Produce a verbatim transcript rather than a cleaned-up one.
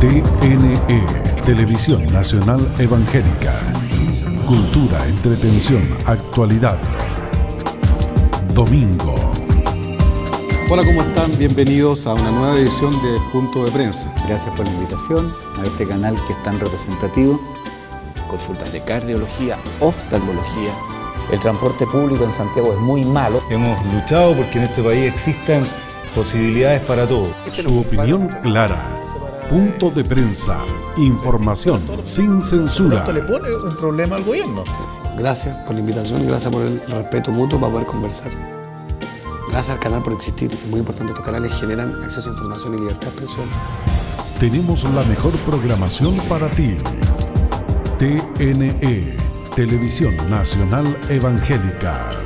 T N E, Televisión Nacional Evangélica. Cultura, entretención, actualidad. Domingo. Hola, ¿cómo están? Bienvenidos a una nueva edición de Punto de Prensa. Gracias por la invitación a este canal que es tan representativo. Consultas de cardiología, oftalmología. El transporte público en Santiago es muy malo. Hemos luchado porque en este país existan posibilidades para todos. Su opinión clara. Punto de Prensa. Información sin censura. Esto le pone un problema al gobierno. Gracias por la invitación y gracias por el respeto mutuo para poder conversar. Gracias al canal por existir. Es muy importante, estos canales generan acceso a información y libertad de expresión. Tenemos la mejor programación para ti. T N E, Televisión Nacional Evangélica.